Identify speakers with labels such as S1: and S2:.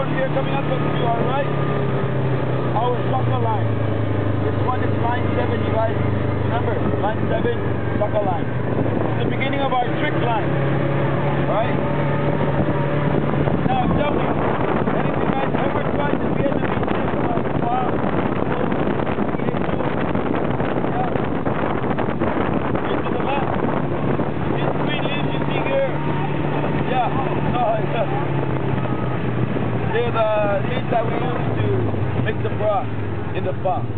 S1: here coming up to our right, our sucker line. This one is line 7, you guys. Remember, line 7, sucker line. It's the beginning of our trick line. Right? Now tell me, anything you guys ever tried to be able to be this on the farm? To the left. These green leaves you see here. Yeah. No, they're the leaves that we use to make the broth in the farm.